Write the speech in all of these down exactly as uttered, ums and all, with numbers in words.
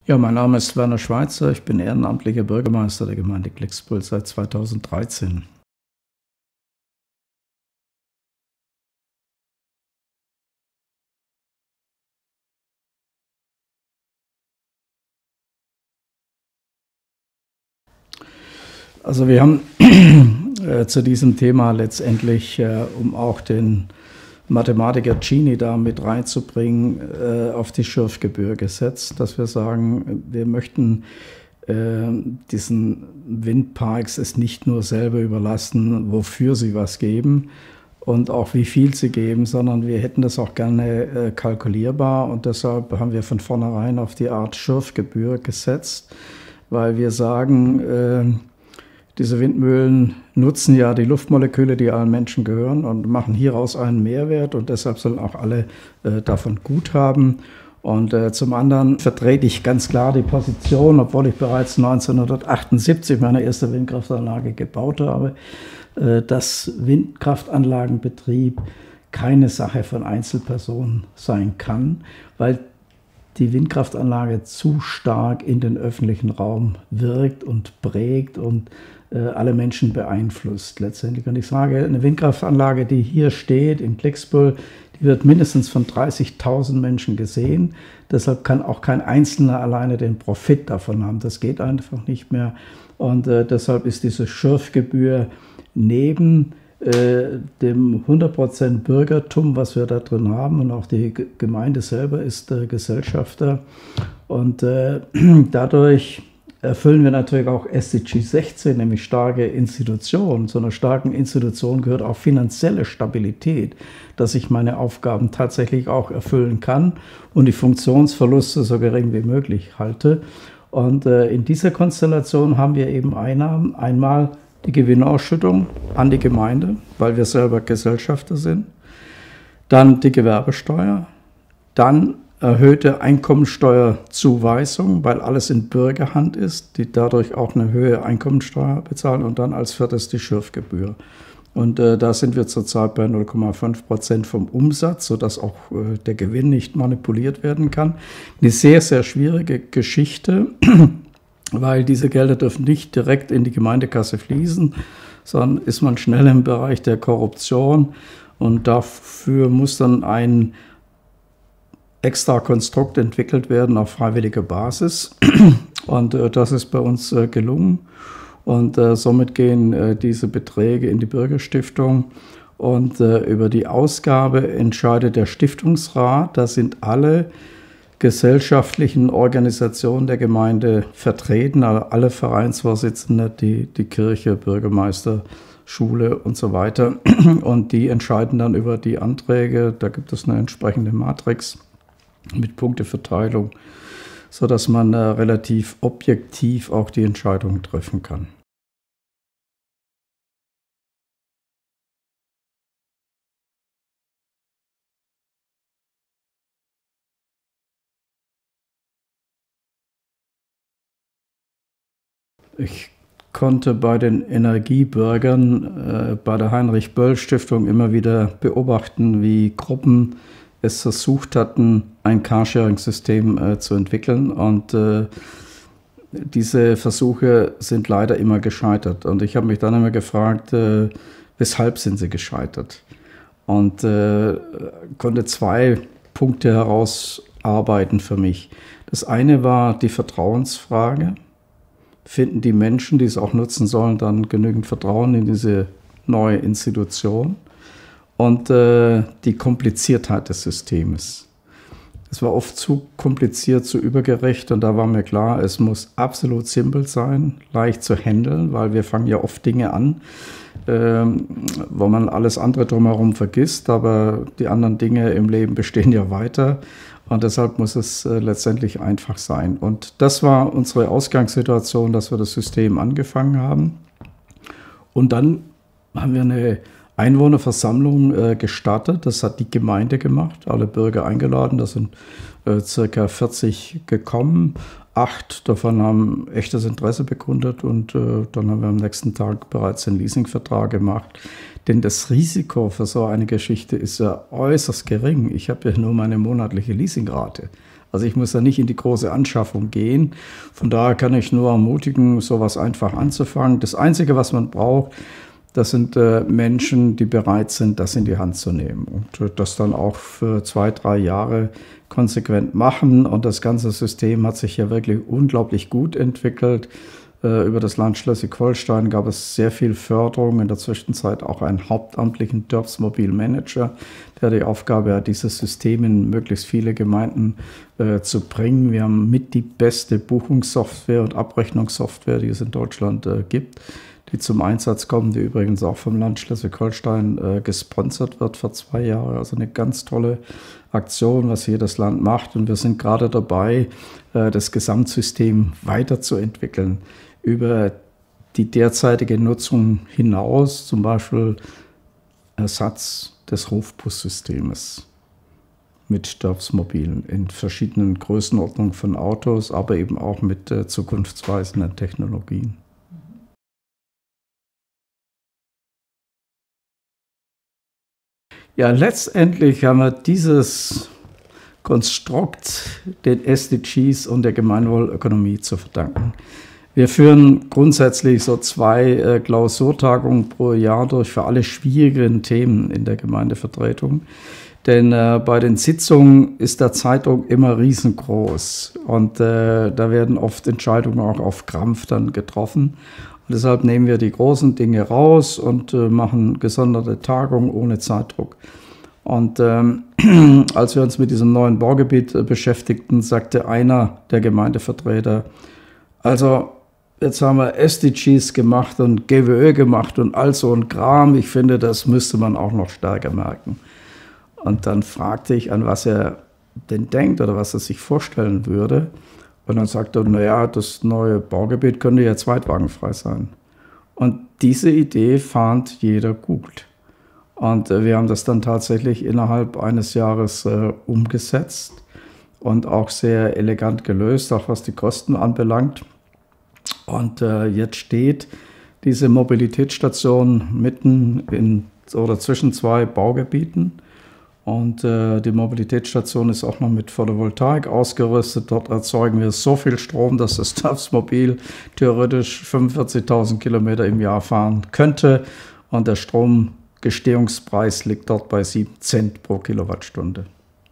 Ja, mein Name ist Werner Schweitzer. Ich bin ehrenamtlicher Bürgermeister der Gemeinde Glixbühel seit zweitausenddreizehn. Also wir haben äh, zu diesem Thema letztendlich, äh, um auch den Mathematiker Gini da mit reinzubringen, äh, auf die Schürfgebühr gesetzt, dass wir sagen, wir möchten äh, diesen Windparks es nicht nur selber überlassen, wofür sie was geben und auch wie viel sie geben, sondern wir hätten das auch gerne äh, kalkulierbar, und deshalb haben wir von vornherein auf die Art Schürfgebühr gesetzt, weil wir sagen, äh, diese Windmühlen nutzen ja die Luftmoleküle, die allen Menschen gehören, und machen hieraus einen Mehrwert, und deshalb sollen auch alle äh, davon gut haben. Und äh, zum anderen vertrete ich ganz klar die Position, obwohl ich bereits neunzehnhundertachtundsiebzig meine erste Windkraftanlage gebaut habe, äh, dass Windkraftanlagenbetrieb keine Sache von Einzelpersonen sein kann, weil die Windkraftanlage zu stark in den öffentlichen Raum wirkt und prägt und äh, alle Menschen beeinflusst letztendlich. Und ich sage, eine Windkraftanlage, die hier steht in Glixbühel, die wird mindestens von dreißigtausend Menschen gesehen. Deshalb kann auch kein Einzelner alleine den Profit davon haben. Das geht einfach nicht mehr. Und äh, deshalb ist diese Schürfgebühr neben äh, dem hundert Prozent Bürgertum, was wir da drin haben, und auch die G- Gemeinde selber ist äh, Gesellschafter. Und äh, dadurch erfüllen wir natürlich auch S D G sechzehn, nämlich starke Institutionen. Zu einer starken Institution gehört auch finanzielle Stabilität, dass ich meine Aufgaben tatsächlich auch erfüllen kann und die Funktionsverluste so gering wie möglich halte. Und äh, in dieser Konstellation haben wir eben Einnahmen. Einmal die Gewinnausschüttung an die Gemeinde, weil wir selber Gesellschafter sind. Dann die Gewerbesteuer. Dann erhöhte Einkommensteuerzuweisung, weil alles in Bürgerhand ist, die dadurch auch eine höhere Einkommensteuer bezahlen. Und dann als viertes die Schürfgebühr. Und äh, da sind wir zurzeit bei null Komma fünf Prozent vom Umsatz, sodass auch äh, der Gewinn nicht manipuliert werden kann. Eine sehr, sehr schwierige Geschichte, weil diese Gelder dürfen nicht direkt in die Gemeindekasse fließen, sondern ist man schnell im Bereich der Korruption, und dafür muss dann ein extra Konstrukt entwickelt werden auf freiwilliger Basis, und äh, das ist bei uns äh, gelungen, und äh, somit gehen äh, diese Beträge in die Bürgerstiftung, und äh, über die Ausgabe entscheidet der Stiftungsrat. Da sind alle gesellschaftlichen Organisationen der Gemeinde vertreten, alle Vereinsvorsitzende, die, die Kirche, Bürgermeister, Schule und so weiter. Und die entscheiden dann über die Anträge. Da gibt es eine entsprechende Matrix mit Punkteverteilung, sodass man äh, relativ objektiv auch die Entscheidungen treffen kann. Ich konnte bei den Energiebürgern äh, bei der Heinrich-Böll-Stiftung immer wieder beobachten, wie Gruppen es versucht hatten, ein Carsharing-System äh, zu entwickeln. Und äh, diese Versuche sind leider immer gescheitert. Und ich habe mich dann immer gefragt, äh, weshalb sind sie gescheitert? Und äh, konnte zwei Punkte herausarbeiten für mich. Das eine war die Vertrauensfrage. Finden die Menschen, die es auch nutzen sollen, dann genügend Vertrauen in diese neue Institution? Und äh, die Kompliziertheit des Systems. Es war oft zu kompliziert, zu übergerecht, und da war mir klar, es muss absolut simpel sein, leicht zu handeln, weil wir fangen ja oft Dinge an, ähm, wo man alles andere drumherum vergisst, aber die anderen Dinge im Leben bestehen ja weiter. Und deshalb muss es äh, letztendlich einfach sein. Und das war unsere Ausgangssituation, dass wir das System angefangen haben. Und dann haben wir eine Einwohnerversammlung äh, gestartet. Das hat die Gemeinde gemacht, alle Bürger eingeladen. Da sind äh, circa vierzig gekommen. Acht davon haben echtes Interesse bekundet, und äh, dann haben wir am nächsten Tag bereits den Leasingvertrag gemacht. Denn das Risiko für so eine Geschichte ist ja äußerst gering. Ich habe ja nur meine monatliche Leasingrate. Also ich muss ja nicht in die große Anschaffung gehen. Von daher kann ich nur ermutigen, sowas einfach anzufangen. Das Einzige, was man braucht, das sind äh, Menschen, die bereit sind, das in die Hand zu nehmen und äh, das dann auch für zwei, drei Jahre konsequent machen. Und das ganze System hat sich ja wirklich unglaublich gut entwickelt. Äh, über das Land Schleswig-Holstein gab es sehr viel Förderung, in der Zwischenzeit auch einen hauptamtlichen D I R B S-Mobilmanager, der die Aufgabe hat, dieses System in möglichst viele Gemeinden äh, zu bringen. Wir haben mit die beste Buchungssoftware und Abrechnungssoftware, die es in Deutschland äh, gibt, die zum Einsatz kommen, die übrigens auch vom Land Schleswig-Holstein äh, gesponsert wird für zwei Jahre. Also eine ganz tolle Aktion, was jedes Land macht. Und wir sind gerade dabei, äh, das Gesamtsystem weiterzuentwickeln über die derzeitige Nutzung hinaus, zum Beispiel Ersatz des Rufbussystems mit D I R B S-Mobilen in verschiedenen Größenordnungen von Autos, aber eben auch mit äh, zukunftsweisenden Technologien. Ja, letztendlich haben wir dieses Konstrukt den S D Gs und der Gemeinwohlökonomie zu verdanken. Wir führen grundsätzlich so zwei äh, Klausurtagungen pro Jahr durch für alle schwierigen Themen in der Gemeindevertretung. Denn äh, bei den Sitzungen ist der Zeitdruck immer riesengroß und äh, da werden oft Entscheidungen auch auf Krampf dann getroffen. Und deshalb nehmen wir die großen Dinge raus und äh, machen gesonderte Tagungen ohne Zeitdruck. Und ähm, als wir uns mit diesem neuen Baugebiet äh, beschäftigten, sagte einer der Gemeindevertreter, also jetzt haben wir S D Gs gemacht und G W Ö gemacht und all so ein Kram. Ich finde, das müsste man auch noch stärker merken. Und dann fragte ich, an was er denn denkt oder was er sich vorstellen würde. Und dann sagte er, naja, das neue Baugebiet könnte ja zweitwagenfrei sein. Und diese Idee fand jeder gut. Und äh, wir haben das dann tatsächlich innerhalb eines Jahres äh, umgesetzt und auch sehr elegant gelöst, auch was die Kosten anbelangt. Und äh, jetzt steht diese Mobilitätsstation mitten in oder zwischen zwei Baugebieten. Und äh, die Mobilitätsstation ist auch noch mit Photovoltaik ausgerüstet. Dort erzeugen wir so viel Strom, dass das D I R B S-Mobil theoretisch fünfundvierzigtausend Kilometer im Jahr fahren könnte. Und der Stromgestehungspreis liegt dort bei sieben Cent pro Kilowattstunde.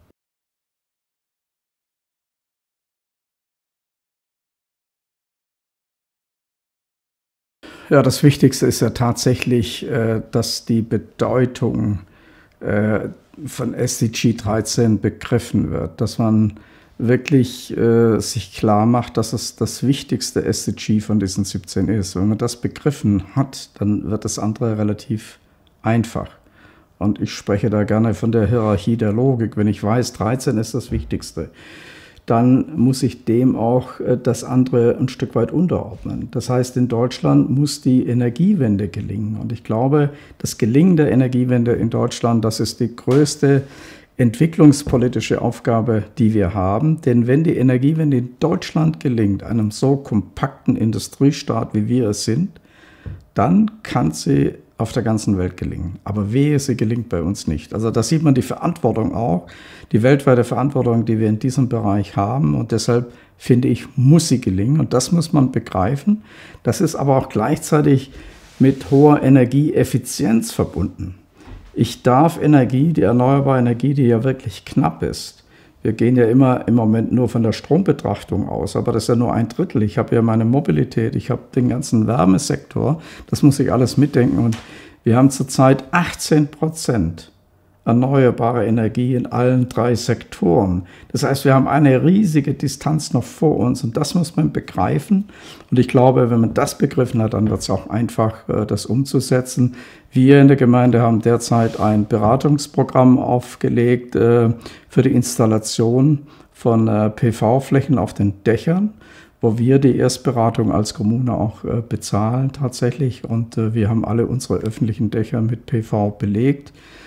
Ja, das Wichtigste ist ja tatsächlich, äh, dass die Bedeutung äh, von S D G dreizehn begriffen wird, dass man wirklich äh, sich klar macht, dass es das wichtigste S D G von diesen siebzehn ist. Wenn man das begriffen hat, dann wird das andere relativ einfach. Und ich spreche da gerne von der Hierarchie der Logik. Wenn ich weiß, dreizehn ist das Wichtigste, dann muss ich dem auch das andere ein Stück weit unterordnen. Das heißt, in Deutschland muss die Energiewende gelingen. Und ich glaube, das Gelingen der Energiewende in Deutschland, das ist die größte entwicklungspolitische Aufgabe, die wir haben. Denn wenn die Energiewende in Deutschland gelingt, einem so kompakten Industriestaat, wie wir es sind, dann kann sie auf der ganzen Welt gelingen. Aber wehe, sie gelingt bei uns nicht. Also da sieht man die Verantwortung auch, die weltweite Verantwortung, die wir in diesem Bereich haben. Und deshalb finde ich, muss sie gelingen. Und das muss man begreifen. Das ist aber auch gleichzeitig mit hoher Energieeffizienz verbunden. Ich darf Energie, die erneuerbare Energie, die ja wirklich knapp ist, wir gehen ja immer im Moment nur von der Strombetrachtung aus, aber das ist ja nur ein Drittel. Ich habe ja meine Mobilität, ich habe den ganzen Wärmesektor, das muss ich alles mitdenken. Und wir haben zurzeit achtzehn Prozent erneuerbare Energie in allen drei Sektoren. Das heißt, wir haben eine riesige Distanz noch vor uns und das muss man begreifen. Und ich glaube, wenn man das begriffen hat, dann wird es auch einfach, das umzusetzen. Wir in der Gemeinde haben derzeit ein Beratungsprogramm aufgelegt für die Installation von P V-Flächen auf den Dächern, wo wir die Erstberatung als Kommune auch bezahlen tatsächlich. Und wir haben alle unsere öffentlichen Dächer mit P V belegt.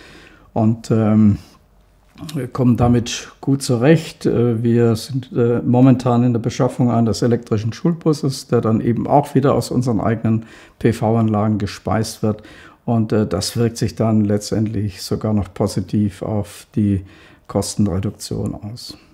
Und ähm, wir kommen damit gut zurecht. Wir sind äh, momentan in der Beschaffung eines elektrischen Schulbusses, der dann eben auch wieder aus unseren eigenen P V-Anlagen gespeist wird. Und äh, das wirkt sich dann letztendlich sogar noch positiv auf die Kostenreduktion aus.